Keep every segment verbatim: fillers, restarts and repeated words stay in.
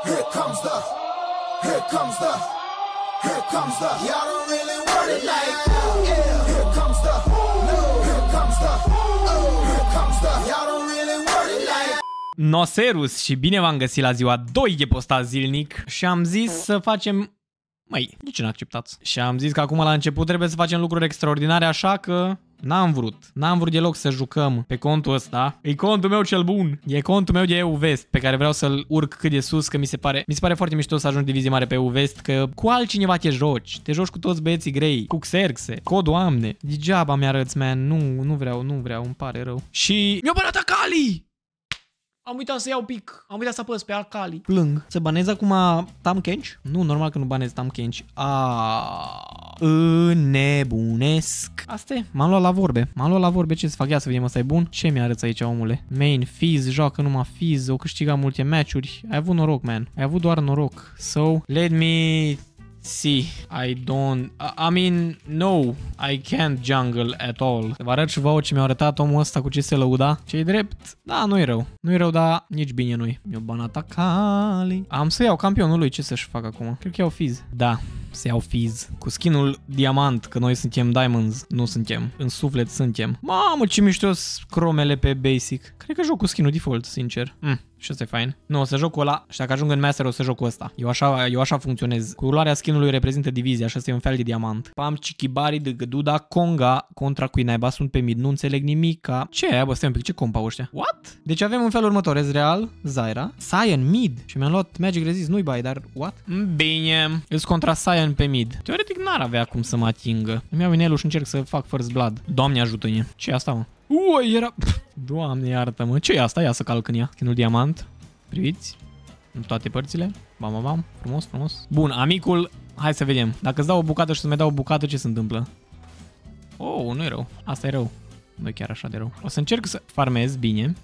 Here comes the, here comes the, here comes the. Y'all don't really want it like that. Yeah. Here comes the, no. Here comes the, oh. Here comes the. Y'all don't really want it like that. Noserus și bine v-am găsit la ziua doi de postat zilnic și am zis să facem... Măi, de ce n-acceptați? Și am zis că acum la început trebuie să facem lucruri extraordinare, așa că n-am vrut. N-am vrut deloc să jucăm pe contul ăsta. E contul meu cel bun. E contul meu de EUVest, pe care vreau să-l urc cât de sus, că mi se pare mi se pare foarte mișto să ajungi divizie mare pe EUVest, că cu altcineva te joci. Te joci cu toți băieții grei, cu Xerxe, cu Doamne. Degeaba mi-arăți, man. Nu, nu vreau, nu vreau, îmi pare rău. Și mi-a bărat Akali! Am uitat să iau pic. Am uitat să apăs pe Akali. Plâng. Se banez acum Tahm Kench? Nu, normal că nu banez Tahm Kench. Aaaa. Înnebunesc. Asta e. M-am luat la vorbe. M-am luat la vorbe. Ce să fac? Ia să vedem, ăsta e bun. Ce mi-arăți aici, omule? Main, Fizz, joacă numai Fizz. O câștiga multe meciuri. Ai avut noroc, man. Ai avut doar noroc. So, let me... see, I don't... I mean, no, I can't jungle at all. Vă arăt și vouă ce mi-a arătat omul ăsta cu ce se lăuda. Ce-i drept? Da, nu-i rău. Nu-i rău, dar nici bine nu-i. Mi-o banat Akali. Am să iau campionul lui. Ce să-și fac acum? Cred că iau Fizz. Da, să iau Fizz. Cu skinul diamant, că noi suntem diamonds. Nu suntem. În suflet suntem. Mamă, ce mișto-s cromele pe basic. Cred că joc cu skinul default, sincer. Mm. Și ăsta e fain. Nu, o să joc cu ăla și dacă ajung în master o să joc cu ăsta. Eu așa, eu așa funcționez. Culoarea skinului reprezintă divizia și ăsta e un fel de diamant. Pam, Chikibari, Dăgăduda, Konga contra cui naiba sunt pe mid. Nu înțeleg nimica. Ce e aia, bă, stai un pic, ce compa ăștia? What? Deci avem un fel următor. Ezreal, Zyra, Sion mid. Și mi-am luat Magic Resist, nu-i bai, dar what? Bine. Îs contra Sion pe mid. Teoretic n-ar avea cum să mă atingă. Îmi iau inelul și încerc să fac first blood. Doamne ajută-ne. Ce e asta, mă? Ui, era... Doamne iartă-mă. Ce e asta? Ia să calc în ea. Skinul diamant. Priviți? În toate părțile. Bam, bam, bam. Frumos, frumos. Bun, amicul. Hai să vedem. Dacă îți dau o bucată și să-mi dau o bucată, ce se întâmplă? Oh, nu e rău. Asta e rău. Nu e chiar așa de rău. O să încerc să farmez bine.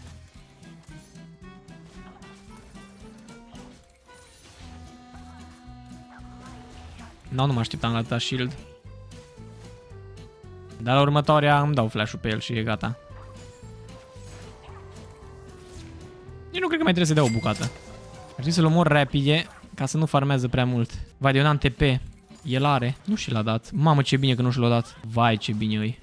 Nu, nu mă așteptam la atâta shield. Dar la următoarea îmi dau flash-ul pe el și e gata. Eu nu cred că mai trebuie să dea o bucată. Ar trebui să-l omor rapide ca să nu farmează prea mult. Vai, de eu n-am T P. El are. Nu și l-a dat. Mamă, ce bine că nu și l-a dat. Vai, ce bine îi.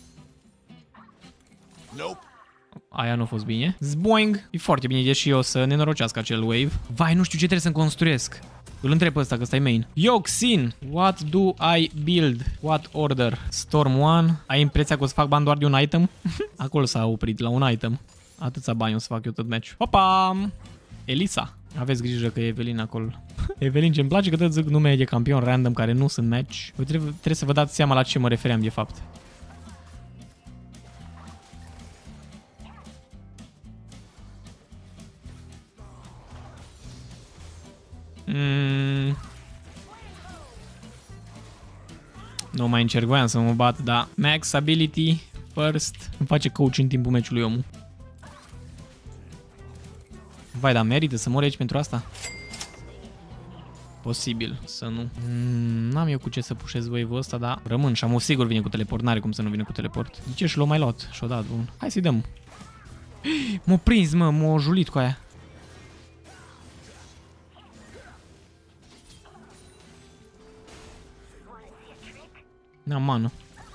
Nope. Aia nu a fost bine. Zboing. E foarte bine, deși eu să nenorocească acel wave. Vai, nu știu ce trebuie să-mi construiesc. Îl întreb pe ăsta, că ăsta e main. Yo, Xin, what do I build? What order? Storm one. Ai impresia că o să fac bani doar de un item? Acolo s-a oprit, la un item. Atâția bani o să fac eu tot match. Hopa! Elisa. Aveți grijă că e Evelyn acolo. Evelyn, ce-mi place că tot zic nume de campion random care nu sunt match. Trebuie, trebuie să vă dați seama la ce mă refeream de fapt. Mm. Nu mai încerc, voiam să mă bat, dar max ability first. Îmi face coach în timpul meciului omul. Vai, dar merită să mor aici pentru asta? Posibil să nu. Mm, N-am eu cu ce să pușez wave-ul ăsta, dar rămân și am sigur vine cu teleport. N-are cum să nu vină cu teleport. De ce și l-o mai luat? Și-o dat, bun. Hai să-i dăm. M-a prins, mă, m-a julit cu aia. N-am mană.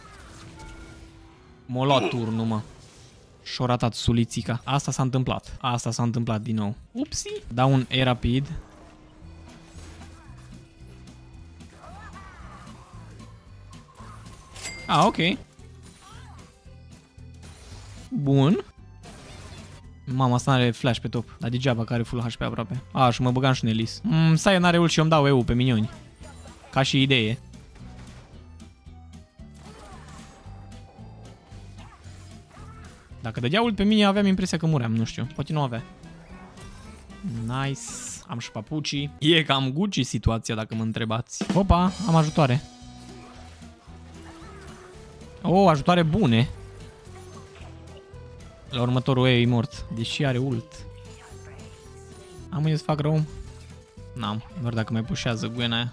M-a luat turnul, mă. Și-o ratat sulițica. Asta s-a întâmplat. Asta s-a întâmplat din nou. Upsi. Dau un E rapid. Ah, ok. Bun. Mama, asta n-are flash pe top. Dar degeaba că are full H P aproape. Ah, și mă băgam și în Elise. Mm, stai, n-are ult și eu îmi dau E U pe minioni. Ca și idee. Dacă dădea ult pe mine, aveam impresia că muream, nu știu. Poate nu avea. Nice. Am și papucii. E cam Gucci situația, dacă mă întrebați. Opa, am ajutoare. Oh, ajutoare bune. La următorul E e mort. Deși are ult. Am unde să fac rău? N-am. Doar dacă mai pușează Gwen aia.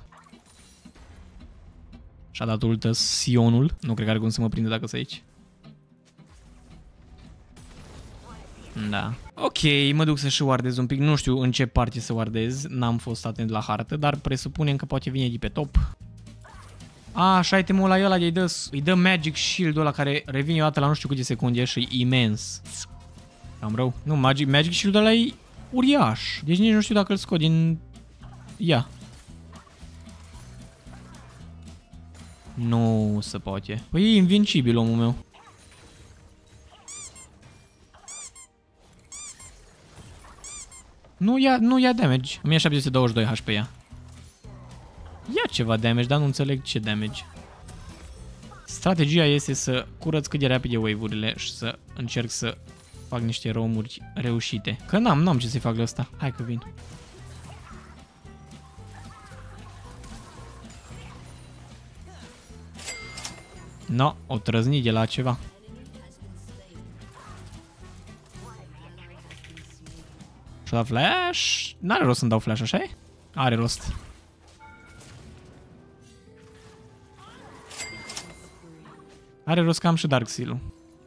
Și-a dat ultă Sionul. Nu cred că are cum să mă prinde dacă sunt aici. Da. Ok, mă duc să și wardez un pic. Nu știu în ce parte să wardez. N-am fost atent la hartă, dar presupunem că poate vine de pe top. A, așa itemul ăla, ăla îi dă, îi dă Magic Shield-ul ăla care revine o dată la nu știu câte secunde și e imens. Cam rău. Nu, Magic, Magic Shield-ul ăla e uriaș. Deci nici nu știu dacă îl scot din... Ia. Nu se poate. Păi e invincibil omul meu. Nu ia, nu ia damage. o mie șapte sute douăzeci și doi H P ea. Ia ceva damage, dar nu înțeleg ce damage. Strategia este să curăț cât de repede wave-urile și să încerc să fac niște roamuri reușite. Că n-am, n-am ce să-i fac de ăsta. Hai că vin. No, o trăzni de la ceva. Și-o da flash? N-are rost să-mi dau flash, așa e? Are rost. Are rost că am și Dark Seal-ul.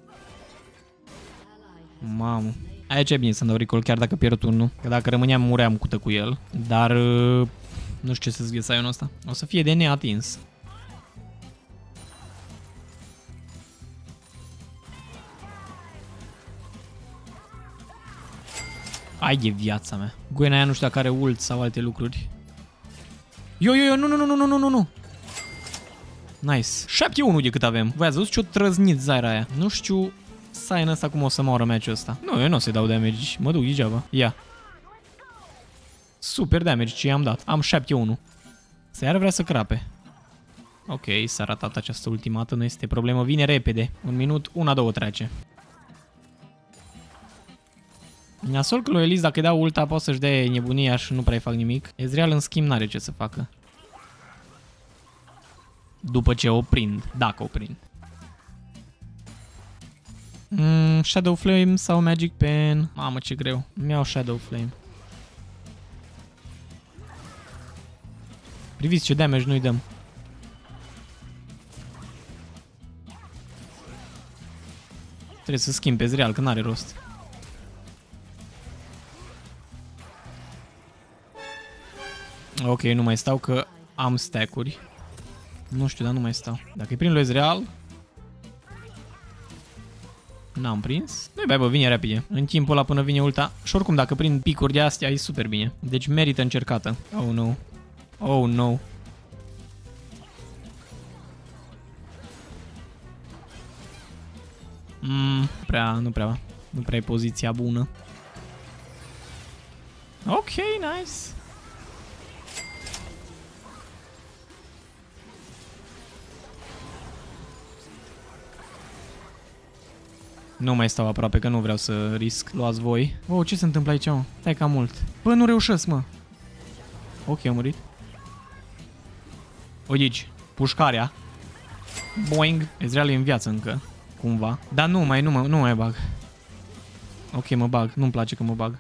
Mamă. Aici e bine să-mi dau recall, chiar dacă pierd turnul. Că dacă rămâneam, muream cută cu el. Dar nu știu ce să zic Sion ăsta. O să fie de neatins. Ai de viața mea. Gwen aia nu știu dacă are ult sau alte lucruri. Yo, yo, yo, nu, nu, nu, nu, nu, nu, nu. Nice. șapte unu de cât avem. Voi ați văzut ce-o trăznit Zyra aia. Nu știu Sion ăsta cum o să moară match-ul ăsta. Nu, eu nu o să-i dau damage. Mă duc degeaba. Ia. Super damage ce i-am dat. Am șapte unu. Să iară vrea să crape. Ok, s-a ratat această ultimată. Nu este problemă. Vine repede. Un minut, una, două trece. Nasol că lui Elise dacă îi dau ulta poate să-și dea nebunia și nu prea fac nimic. Ezreal în schimb n-are ce să facă. După ce o prind. Dacă o prind. Mm, Shadow Flame sau Magic Pen. Mamă ce greu. Mi-au Shadow Flame. Priviți ce damage nu-i dăm. Trebuie să schimb pe Ezreal că n-are rost. Ok, nu mai stau că am stack-uri. Nu știu, dar nu mai stau. Dacă îi prind lui Ezreal... N-am prins. Nu-i bai, bă, vine repede. În timpul ăla până vine ulta. Și oricum, dacă prind picuri de astea, e super bine. Deci merită încercată. Oh, no. Oh, no. Mm, prea, nu prea. Nu prea e poziția bună. Ok, nice. Nu mai stau aproape, că nu vreau să risc. Luați voi. Wow, ce se întâmplă aici, mă? Stai ca mult. Bă, nu reușesc, mă. Ok, am murit. O, aici. Pușcarea. Boing. Ezreal e în viață încă. Cumva. Dar nu mai, nu, mă, nu mai bag. Ok, mă bag. Nu-mi place că mă bag.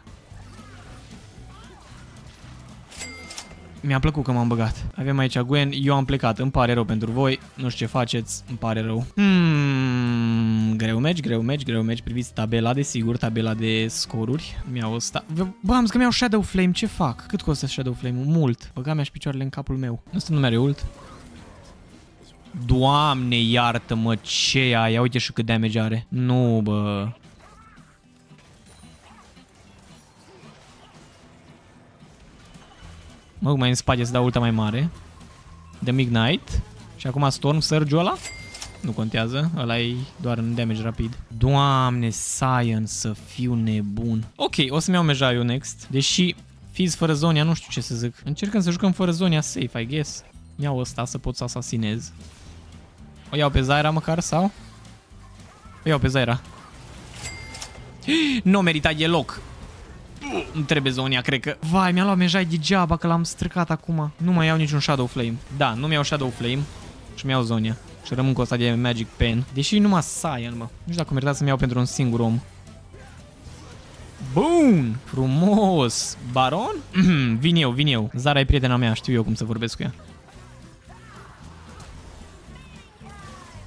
Mi-a plăcut că m-am băgat. Avem aici Gwen, eu am plecat, îmi pare rău pentru voi. Nu știu ce faceți, îmi pare rău. Hmm, greu match, greu match, greu match. Priviți tabela, desigur, tabela de scoruri. Mi-au ăsta. Bă, am zis că mi-au Shadow Flame, ce fac? Cât costă Shadow Flame-ul? Mult. Băga mea și picioarele în capul meu. Ăsta nu are ult. Doamne, iartă-mă, ce e aia? Uite și cât damage are. Nu, bă. Mă duc mai în spate să dau ulta mai mare. Dăm Ignite. Și acum Storm Surge-ul ăla. Nu contează, ăla e doar în damage rapid. Doamne, Sion, să fiu nebun. Ok, o să-mi iau Mejaiul next. Deși Fizz fără Zonia, nu știu ce să zic. Încercăm să jucăm fără Zonia safe, I guess. Iau ăsta să pot să asasinez. O iau pe Zyra măcar sau? O iau pe Zyra. Nu merita deloc. Nu trebuie Zonia, cred că... Vai, mi-a luat Mejai degeaba că l-am stricat acum. Nu mai iau niciun Shadow Flame. Da, nu mi-iau Shadow Flame și mi-iau Zonia. Și rămân cu ăsta de Magic Pen. Deși numai Sion, mă. Nu știu dacă merita să-mi iau pentru un singur om. Bun! Frumos! Baron? Vin eu, vin eu. Zara e prietena mea, știu eu cum să vorbesc cu ea.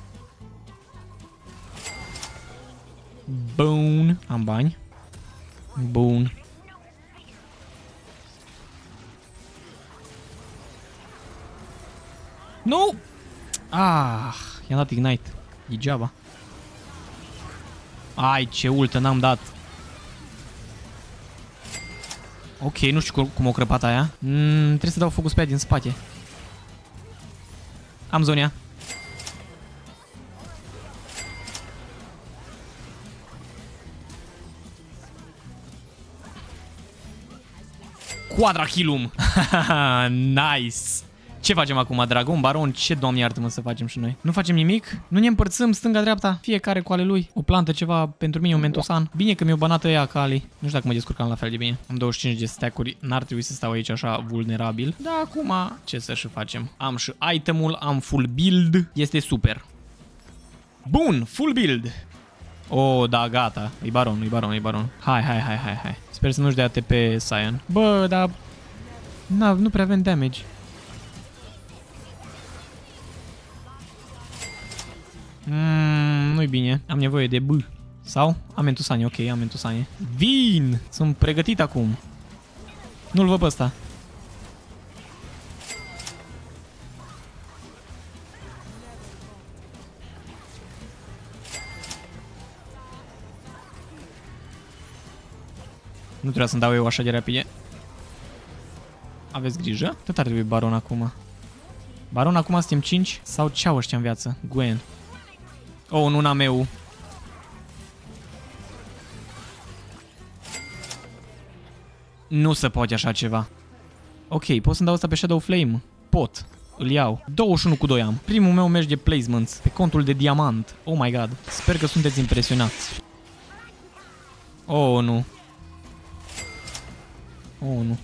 Bun! Am bani. Bun. Nu! Ah, i-am dat ignite. Degeaba. Ai, ce ultă n-am dat. Ok, nu știu cum o crăpat aia. Mm, trebuie să dau focus pe ea din spate. Am zonia. Quadra Killum. Nice. Ce facem acum, Dragon Baron? Ce, doamne iartă-mă, să facem și noi? Nu facem nimic? Nu ne împărțăm stânga-dreapta? Fiecare cu ale lui. O plantă, ceva pentru mine, un mentosan. Bine că mi-o banat ăia ca Ali. Nu știu dacă mă descurcam la fel de bine. Am douăzeci și cinci de stack-uri. N-ar trebui să stau aici așa vulnerabil. Dar acum, ce să și facem? Am și itemul, am full build. Este super. Bun, full build. Oh, da, gata. E baron, e baron, e baron. Hai, hai, hai, hai, hai. Sper să nu-și dea T P Sion. Bă, dar... Na, nu prea avem damage. Mm, nu-i bine. Am nevoie de B. Sau? Am entusanie, ok, am entusanie. Vin! Sunt pregătit acum. Nu-l văd pe ăsta. Nu trebuia să-mi dau eu așa de rapide. Aveți grijă? Tot ar trebui baron acum. Baron acum suntem cinci? Sau ce au ăștia în viață? Gwen. Oh, nu n-am eu. Nu se poate așa ceva. Ok, pot să-mi dau asta pe Shadow Flame? Pot. Îl iau. douăzeci și unu cu doi am. Primul meu merge de placements pe contul de diamant. Oh my god. Sper că sunteți impresionați. Oh, nu. Oh, nu.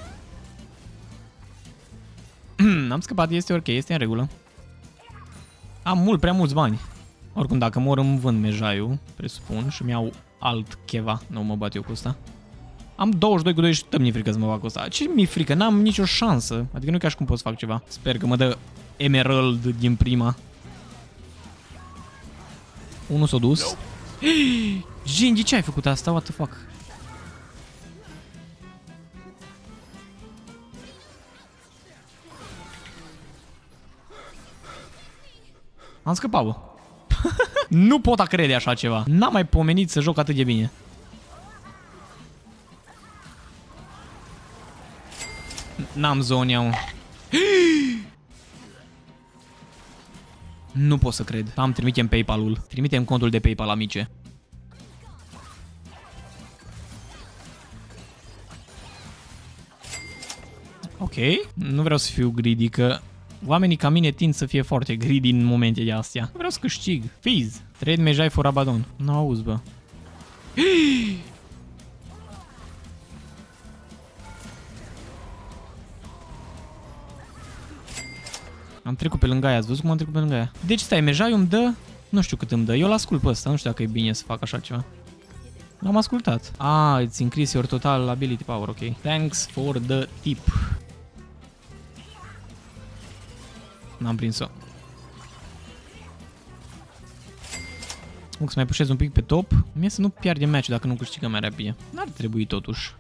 Am scăpat, este ok, este în regulă. Am mult, prea mulți bani. Oricum, dacă mor îmi vând mejaiul, presupun, și mi-au alt cheva. Nu mă bat eu cu ăsta. Am douăzeci și doi cu doi și tot mi-e frică să mă bag cu ăsta. Ce mi-e frică? N-am nicio șansă. Adică nu ca și cum pot să fac ceva. Sper că mă dă Emerald din prima. Unul s-a dus. Gingi, ce ai făcut asta? What the fuck? Am scăpat, bă. Nu pot a crede așa ceva. N-am mai pomenit să joc atât de bine. N-am zonia, mă. Nu pot să cred. Am, trimitem PayPal-ul. Trimitem contul de PayPal, amice. Ok. Nu vreau să fiu greedy, că oamenii ca mine tind să fie foarte greedy în momente de astea. Vreau să câștig. Fiz. Trade Mejai for Abaddon. Nu auzi, bă. Am trecut pe lângă aia. Ați văzut cum am trecut pe lângă aia? Deci stai, Mejai îmi dă... Nu știu cât îmi dă. Eu l-ascult pe ăsta. Nu știu dacă e bine să fac așa ceva. L-am ascultat. Ah, it's increase your total ability power. Ok. Thanks for the tip. N-am prins-o. Să mai pușez un pic pe top. Mie să nu pierdem match dacă nu câștigăm mai rapide. N-ar trebui totuși.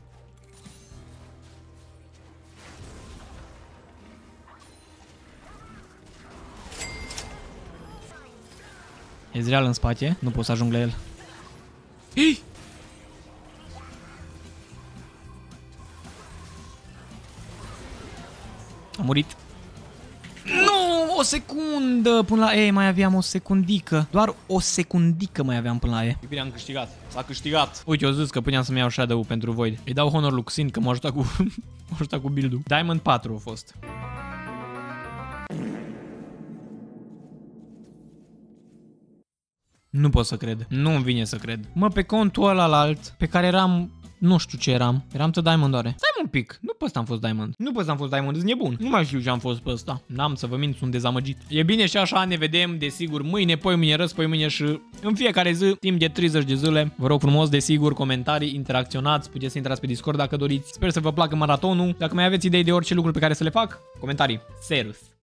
Ezreal în spate. Nu pot să ajung la el. Hii! A murit. Nu, o secundă până la E, mai aveam o secundică. Doar o secundică mai aveam până la E. Bine, am câștigat. S-a câștigat. Uite, eu zis că puteam să-mi iau Shadow pentru Void. Îi dau Honor lui Xin că m-a ajutat cu, m-a ajutat cu build-ul. Diamond patru a fost. Nu pot să cred. Nu-mi vine să cred. Mă, pe contul ăla la alt, pe care eram... Nu știu ce eram. Eram tot Diamond oare. Stai un pic. Nu pe ăsta am fost Diamond. Nu pe ăsta am fost Diamond. Îți nebun. Nu mai știu ce am fost pe ăsta. N-am să vă mint, sunt dezamăgit. E bine și așa, ne vedem, desigur, mâine, poi mâine, răs, poi mâine și în fiecare zi, timp de treizeci de zile. Vă rog frumos, desigur, comentarii, interacționați, puteți să intrați pe Discord dacă doriți. Sper să vă placă maratonul. Dacă mai aveți idei de orice lucru pe care să le fac, comentarii. Serus.